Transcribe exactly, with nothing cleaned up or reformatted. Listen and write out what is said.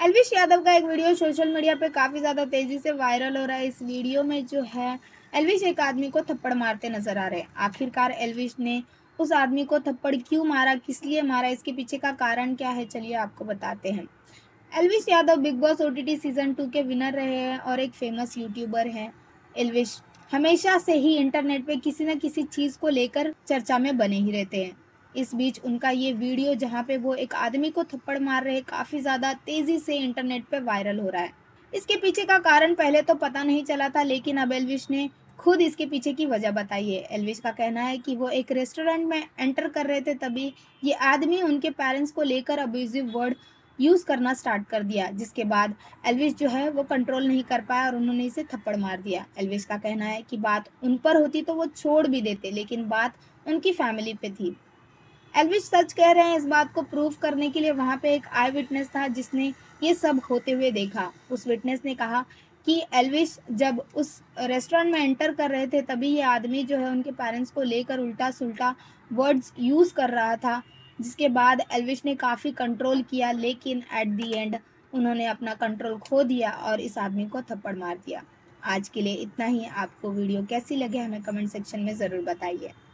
एल्विश यादव का एक video social media पे काफ़ी ज़्यादा तेज़ी से वायरल हो रहा है। इस वीडियो में जो है एल्विश एक आदमी को थप्पड़ मारते नज़र आ रहे हैं। आखिरकार एल्विश ने उस आदमी को थप्पड़ क्यों मारा, किस लिए मारा, इसके पीछे का कारण क्या है, चलिए आपको बताते हैं। Elvish Yadav Bigg Boss OTT season two के विनर रहे हैं और एक फेमस यूट्यूबर हैं। एल्विश हमेशा से ही इंटरनेट पे किसी न किसी चीज़ को लेकर चर्चा में बने ही रहते हैं। इस बीच उनका ये वीडियो जहाँ पे वो एक आदमी को थप्पड़ मार रहे हैं, काफ़ी ज़्यादा तेज़ी से इंटरनेट पे वायरल हो रहा है। इसके पीछे का कारण पहले तो पता नहीं चला था, लेकिन अब एल्विश ने खुद इसके पीछे की वजह बताई है। एल्विश का कहना है कि वो एक रेस्टोरेंट में एंटर कर रहे थे, तभी ये आदमी उनके पेरेंट्स को लेकर अब्यूज़िव वर्ड यूज़ करना स्टार्ट कर दिया, जिसके बाद एल्विश जो है वो कंट्रोल नहीं कर पाया और उन्होंने इसे थप्पड़ मार दिया। एल्विश का कहना है कि बात उन पर होती तो वो छोड़ भी देते, लेकिन बात उनकी फैमिली पे थी। एल्विश सच कह रहे हैं, इस बात को प्रूव करने के लिए वहाँ पे एक आई विटनेस था जिसने ये सब होते हुए देखा। उस विटनेस ने कहा कि एल्विश जब उस रेस्टोरेंट में एंटर कर रहे थे, तभी ये आदमी जो है उनके पेरेंट्स को लेकर उल्टा-सुल्टा वर्ड्स यूज़ कर रहा था, जिसके बाद एल्विश ने काफ़ी कंट्रोल किया, लेकिन एट द एंड उन्होंने अपना कंट्रोल खो दिया और इस आदमी को थप्पड़ मार दिया। आज के लिए इतना ही। आपको वीडियो कैसी लगे हमें कमेंट सेक्शन में ज़रूर बताइए।